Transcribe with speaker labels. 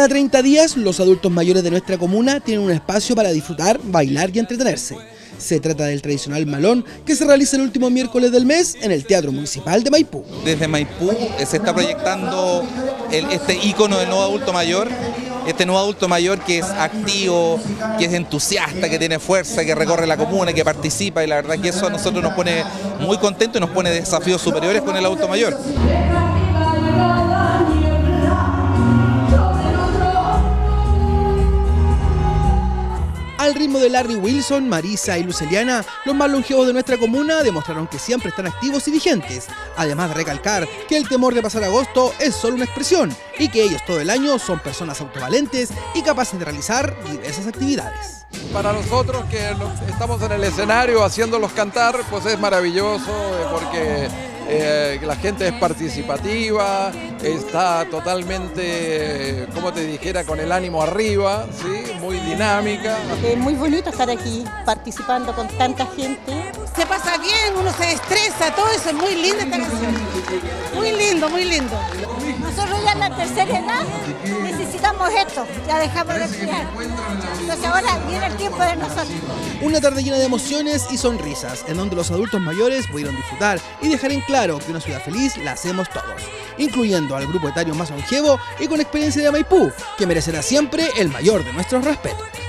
Speaker 1: 30 días, los adultos mayores de nuestra comuna tienen un espacio para disfrutar, bailar y entretenerse. Se trata del tradicional malón que se realiza el último miércoles del mes en el Teatro Municipal de Maipú.
Speaker 2: Desde Maipú se está proyectando este ícono del nuevo adulto mayor. Este nuevo adulto mayor que es activo, que es entusiasta, que tiene fuerza, que recorre la comuna, que participa, y la verdad que eso a nosotros nos pone muy contentos y nos pone desafíos superiores con el adulto mayor.
Speaker 1: Al ritmo de Larry Wilson, Marisa y Luceliana, los más longevos de nuestra comuna demostraron que siempre están activos y vigentes, además de recalcar que el temor de pasar agosto es solo una expresión y que ellos todo el año son personas autovalentes y capaces de realizar diversas actividades.
Speaker 3: Para nosotros que estamos en el escenario haciéndolos cantar, pues es maravilloso porque la gente es participativa, está totalmente, como te dijera, con el ánimo arriba, ¿sí? Muy dinámica.
Speaker 4: Es muy bonito estar aquí participando con tanta gente.
Speaker 5: Se pasa bien, uno se estresa, todo eso es muy lindo esta canción. Muy lindo, muy lindo.
Speaker 4: Nosotros ya en la tercera edad necesitamos esto, ya dejamos de respirar. Entonces ahora viene el tiempo de nosotros.
Speaker 1: Una tarde llena de emociones y sonrisas, en donde los adultos mayores pudieron disfrutar y dejar en claro que una ciudad feliz la hacemos todos, incluyendo al grupo etario más longevo y con experiencia de Maipú, que merecerá siempre el mayor de nuestros respetos.